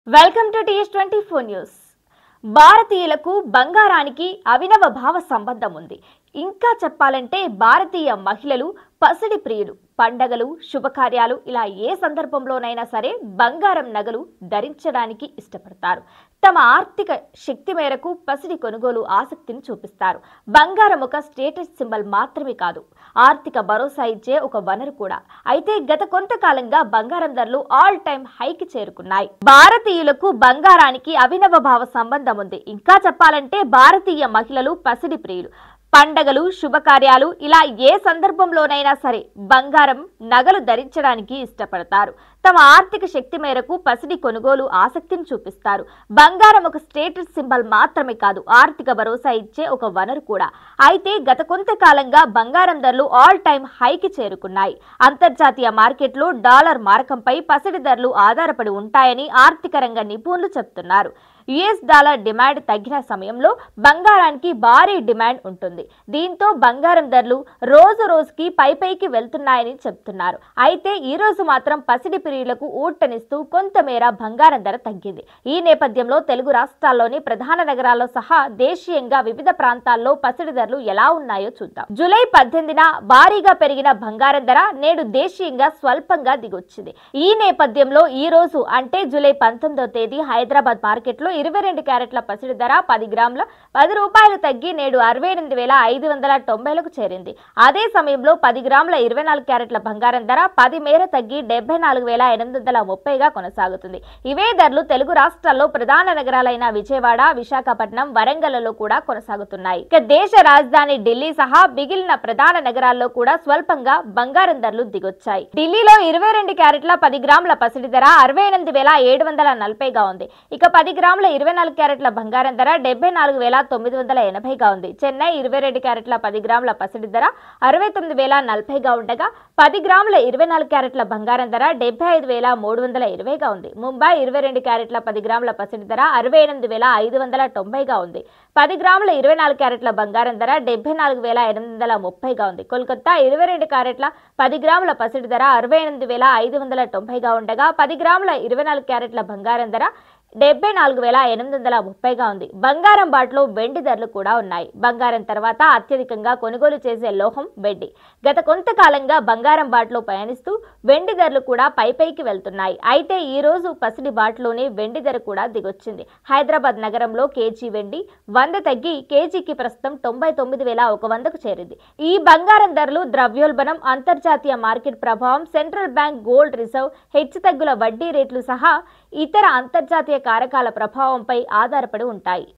Welcome to TS24 news. భారతీయులకు బంగారానికి అవినవ భావ సంబంధం ఉంది. ఇంకా చెప్పాలంటే భారతీయ మహిళలు పసిడి ప్రియులు. పండగలు, శుభకార్యాలు ఇలా ఏ సందర్భంలోనైనా సరే బంగారం నగలు ధరించడానికి ఇష్టపడతారు. తమ ఆర్థిక శక్తి మేరకు పసిడి కొనుగోలు ఆసక్తిని చూపిస్తారు. బంగారం ఒక స్టేటస్ సింబల్ మాత్రమే కాదు, ఆర్థిక భరోసా ఇచ్చే ఒక వనరు కూడా. అయితే గత కొంతకాలంగా బంగారం ధరలు ఆల్ టైమ్ హైకి చేరుకున్నాయి. భారతీయులకు బంగారానికి అవినవ భావ సంబంధం ఉంది. ఇంకా చెప్పాలంటే భారతీయ మహిళలు పసిడి ప్రియులు. పండగలు, శుభకార్యాలు ఇలా ఏ సందర్భంలోనైనా సరే బంగారం నగలు ధరించడానికి ఇష్టపడతారు. తమ ఆర్థిక శక్తి మేరకు పసిడి కొనుగోలు ఆసక్తిని చూపిస్తారు. బంగారం ఒక స్టేటస్ సింబల్ మాత్రమే కాదు, ఆర్థిక భరోసా ఇచ్చే ఒక వనరు కూడా. అయితే గత కొంతకాలంగా బంగారం ధరలు ఆల్ టైమ్ హైకి చేరుకున్నాయి. అంతర్జాతీయ మార్కెట్లో డాలర్ మారకంపై పసిడి ధరలు ఆధారపడి ఉంటాయని ఆర్థిక రంగ నిపుణులు చెబుతున్నారు. US డాలర్ డిమాండ్ తగ్గిన సమయంలో బంగారానికి భారీ డిమాండ్ ఉంటుంది. దీంతో బంగారం ధరలు రోజు రోజుకి పైకి వెళ్తున్నాయని చెప్తున్నారు. అయితే ఈ రోజు మాత్రం పసిడి ప్రియులకు ఊట్టనిస్తూ కొంతమేర బంగారం ధర తగ్గింది. ఈ నేపథ్యంలో తెలుగు రాష్ట్రాల్లోని ప్రధాన నగరాల్లో సహా దేశీయంగా వివిధ ప్రాంతాల్లో పసిడి ధరలు ఎలా ఉన్నాయో చూద్దాం. జూలై 18న భారీగా పెరిగిన బంగారం ధర నేడు దేశీయంగా స్వల్పంగా దిగొచ్చింది. ఈ నేపథ్యంలో ఈ రోజు అంటే జూలై 19వ తేదీ హైదరాబాద్ మార్కెట్లో 22 క్యారెట్ల పసిడి ధర 10 గ్రాముల ₹10 తగ్గి నేడు 68,590లకు చేరింది. అదే సమయంలో 10 గ్రాముల 24 క్యారెట్ల బంగారం ధర 10 మేర తగ్గి 74,830గా కొనసాగుతుంది. ఇవే ధరలు తెలుగు రాష్ట్రాల్లో ప్రధాన నగరాలైన విజయవాడ, విశాఖపట్నం, వరంగల్లో కూడా కొనసాగుతున్నాయి. ఇక దేశ రాజధాని ఢిల్లీ సహా మిగిలిన ప్రధాన నగరాల్లో కూడా స్వల్పంగా బంగారం ధరలు దిగొచ్చాయి. ఢిల్లీలో 22 క్యారెట్ల 10 గ్రాముల పసిడి ధర 68,740గా ఉంది. ఇక 10 గ్రాముల 24 క్యారెట్ల బంగారం ధర 74,980గా ఉంది. చెన్నై 22 క్యారెట్ల 10 గ్రాముల పసిడి ధర 69,040గా ఉండగా 10 గ్రాముల 24 క్యారెట్ల బంగారం ధర 75,320గా ఉంది. ముంబై 22 క్యారెట్ల 10 గ్రాముల పసిడి ధర 68,590గా ఉంది. 10 గ్రాముల 24 క్యారెట్ల బంగారం ధర 74,830గా ఉంది. కోల్కతా 22 క్యారెట్ల 10 గ్రాముల పసిడి ధర 68,590గా ఉండగా 10 గ్రాముల 24 క్యారెట్ల బంగారం ధర 74,830గా ఉంది. బంగారం బాటలో వెండి ధరలు కూడా ఉన్నాయి. బంగారం తర్వాత అత్యధికంగా కొనుగోలు చేసే లోహం వెండి. గత కొంతకాలంగా బంగారం బాటలో పయనిస్తూ వెండి ధరలు కూడా పైకి వెళ్తున్నాయి. అయితే ఈ రోజు పసిడి బాటలోనే వెండి ధర కూడా దిగొచ్చింది. హైదరాబాద్ నగరంలో కేజీ వెండి 100 తగ్గి కేజీకి ప్రస్తుతం 99,100కు చేరింది. ఈ బంగారం ధరలు ద్రవ్యోల్బణం, అంతర్జాతీయ మార్కెట్ ప్రభావం, సెంట్రల్ బ్యాంక్ గోల్డ్ రిజర్వ్ హెచ్చుతగ్గుల వడ్డీ రేట్లు సహా ఇతర అంతర్జాతీయ కారకాల ప్రభావంపై ఆధారపడి ఉంటాయి.